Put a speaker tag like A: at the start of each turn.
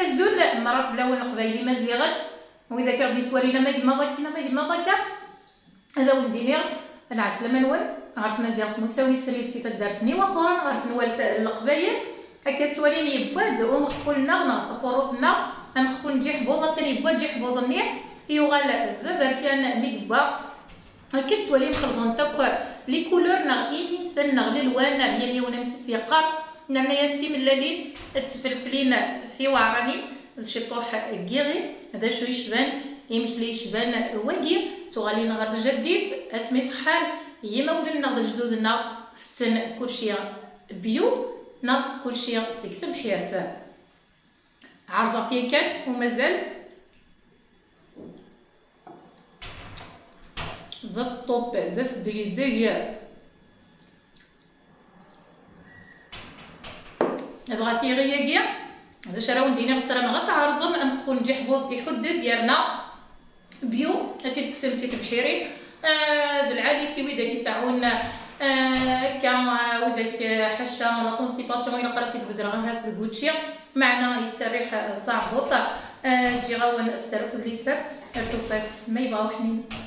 A: الزول مرات بلاون القبايلي مزيغن واذا كان بديت ولينا ما ديما ضاكا هذا ولدي انا عسلامه نول عرفت مزيغ مساوي سريت سيت دارتني وقرا عرفت نول القبايل هكا توالي ميبواد ونقفلنا فروتنا نقفل نجي حبوضه تاني يبواد جي حبوضني يوغال غبر كان ميبا هكا توالي مخلطون تاك لي كولور نغيني ثنا الالوان يعني وانا في السياقه نعنا ياسي من الليل تفلفلين في وعراني شطوح كيغي هذا شو يشبان يمثل يشبان واقي تغالي نغار جديد اسمي صحال هي مولنا جدودنا ستن كلشي بيو ناض كلشي سكت الحياة عرضه فيه كان ومازال ذا الطوب ذا سديدية هذا غاسيغي ياكيا هذا شراو ندينا بالسلامة غتعرضهم نكون نجي حبوط يحدد ديالنا بيو هكا كسمتي بحيري العادي في ويدا كيساعون كان وداك حشا لا كونستيباسيون الى قراتي تبدل هاد الكوتشي معنا يتريح صعبوط تجي غاون السرك ليسر ارتفاف ما يبغاو حنين